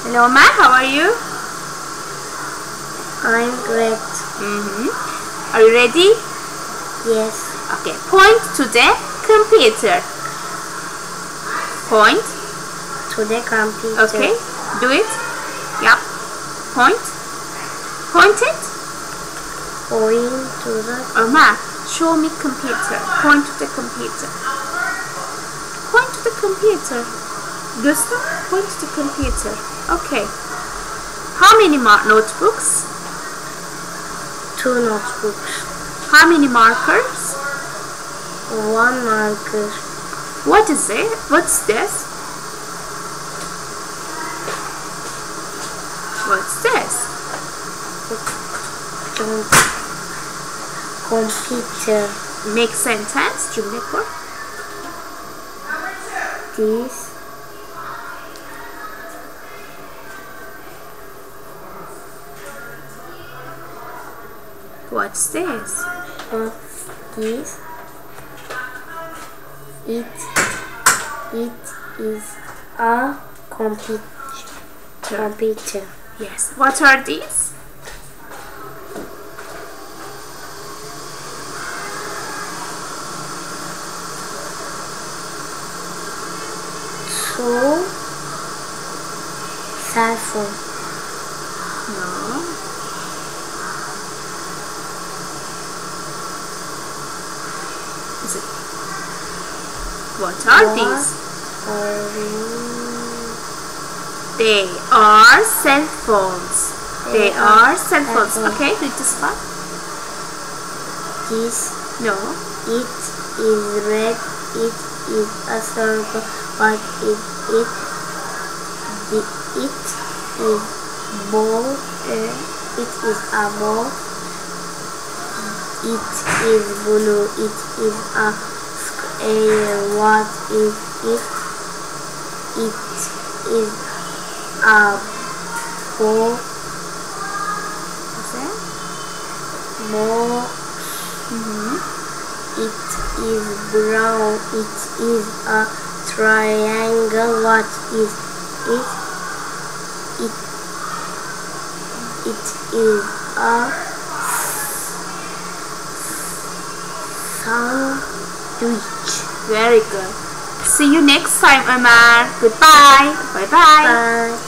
Hello, Omer. How are you? I'm great. Are you ready? Yes. Okay. Point to the computer. Point to the computer. Okay. Do it. Yep. Point. Point it. Point to the Omer, show me computer. Point to the computer. Point to the computer. Göster. Point to the computer. Okay. How many notebooks? 2 notebooks. How many markers? 1 marker. What is it? What's this? What's this? Computer. Make sentence. Cümle kur. This What's this? What's this? It is a computer. Yes. What are these? So, cell phone. No. Is it? What are these? They are cell phones. They are cell phones. Okay, read this part. This. No. It is red. It is a circle. What is it? It is ball. It is a ball. It is blue. It is a square. What is it? It is a ball. What's that? Ball. It is brown. It is a triangle. What is it? It is a sandwich. Very good. See you next time, Omer. Goodbye. Bye-bye. Bye.